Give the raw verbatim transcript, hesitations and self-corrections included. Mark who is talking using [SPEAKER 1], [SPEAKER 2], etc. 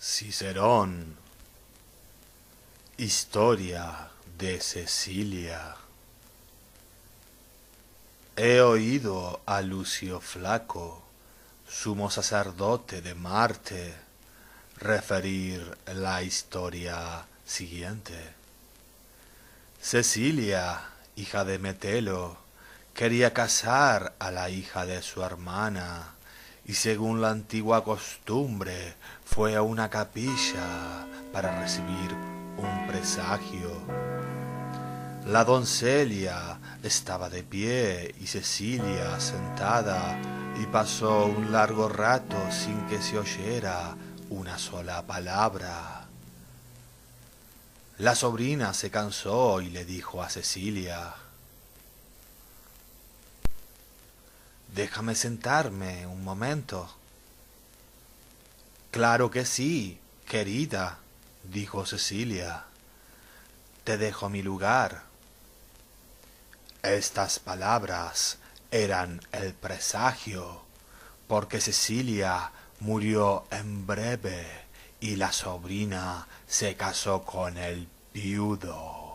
[SPEAKER 1] Cicerón. Historia de Cecilia. He oído a Lucio Flaco, sumo sacerdote de Marte, referir la historia siguiente. Cecilia, hija de Metelo, quería casar a la hija de su hermana, y según la antigua costumbre fue a una capilla para recibir un presagio. La doncella estaba de pie y Cecilia sentada, y pasó un largo rato sin que se oyera una sola palabra. La sobrina se cansó y le dijo a Cecilia: «Déjame sentarme un momento». «Claro que sí, querida», dijo Cecilia. «Te dejo mi lugar». Estas palabras eran el presagio, porque Cecilia murió en breve y la sobrina se casó con el viudo.